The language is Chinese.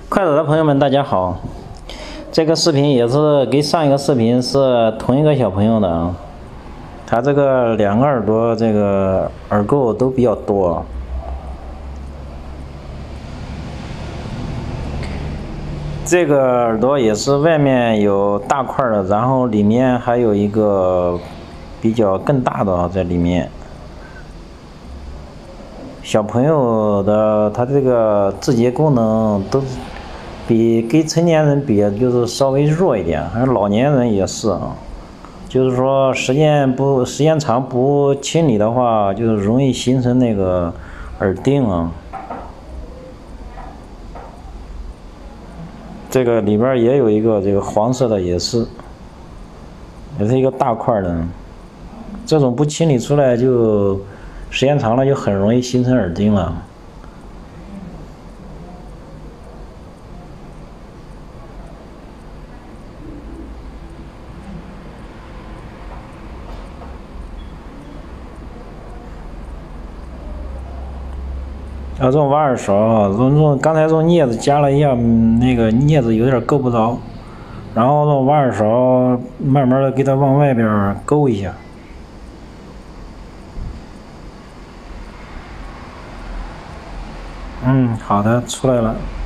快手的朋友们，大家好！这个视频也是跟上一个视频是同一个小朋友的啊，他这个两个耳朵这个耳垢都比较多，这个耳朵也是外面有大块的，然后里面还有一个比较更大的啊在里面。小朋友的他这个自洁功能都跟成年人比，就是稍微弱一点，还有老年人也是啊。就是说时间长不清理的话，就是容易形成那个耳钉啊。这个里边也有一个这个黄色的，也是一个大块的。这种不清理出来就时间长了就很容易形成耳钉了。这种挖耳勺啊，刚才用镊子夹了一下，那个镊子有点够不着，然后用挖耳勺慢慢的给它往外边勾一下。好的，出来了。